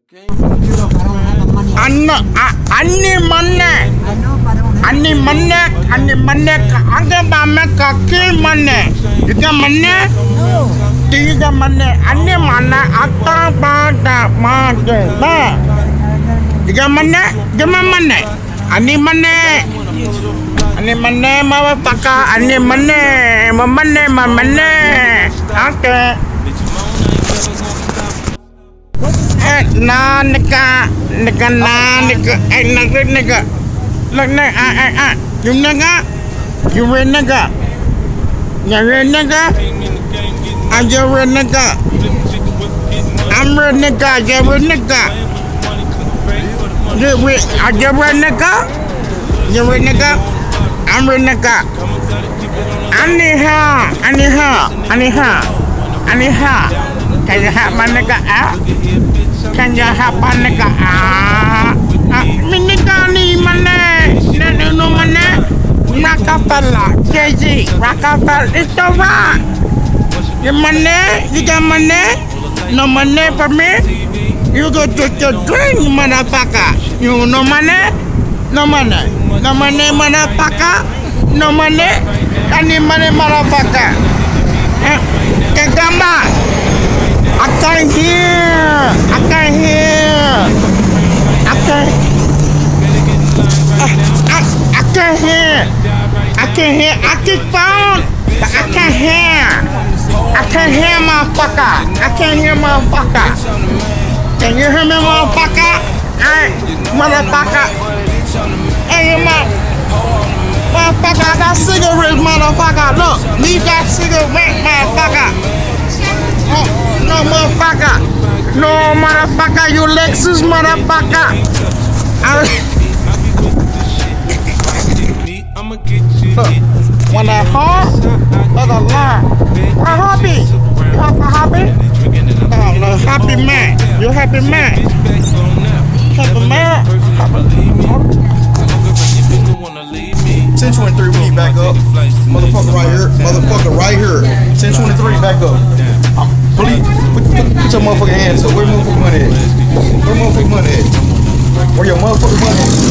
Ani manne angga bame kakil manne tiga manne ani manne atta pada made ba tiga manne jema manne ani manne mawa paka ani manne mamane ake neka you nigga, you red nigga, you red nigga, I'm your red nigga, I'm red nigga, you red nigga, you red nigga, you red nigga, I'm red nigga, Aniha, can you have my nigga out? Can you have my nigga out? Minigani mane, no mane, Rockefeller, Jay-Z, Rockefeller, it's the rock. You money, you got money, no money for me. You go to your drink, motherfucker. You no money, motherfucker, no money, any money, motherfucker. Kagamba, I can't hear. I keep phone, but I can't hear. Motherfucker. Can you hear me, motherfucker? Hey, motherfucker. Hey, motherfucker, I got cigarettes, motherfucker. Look, leave that cigarette, motherfucker. Oh, no, motherfucker. You Lexus, motherfucker. When that hard, that's a lie. What happy? Happy man. You happy man? Happy man? 1023, we need back up. Motherfucker right here. 1023, back up. Please, put your motherfucking hands up. Where your motherfucking money at? Where your motherfucking money at?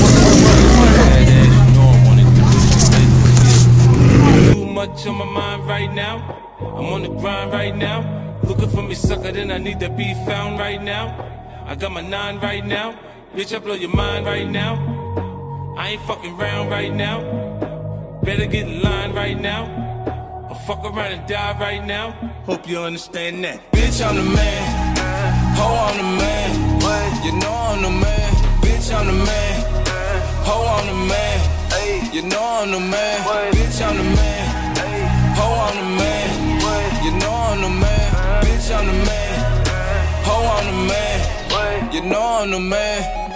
Much on my mind right now. I'm on the grind right now. Looking for me, sucker, then I need to be found right now. I got my 9 right now. Bitch, I blow your mind right now. I ain't fucking round right now. Better get in line right now. Or fuck around and die right now. Hope you understand that. Bitch, I'm the man. Ho, I'm the man. You know I'm the man. Bitch, I'm the man. Ho, I'm the man. You know I'm the man. Bitch, I'm the man. Ho, I'm the man. You know I'm the man. Bitch, I'm the man. Ho, I'm the man. You know I'm the man.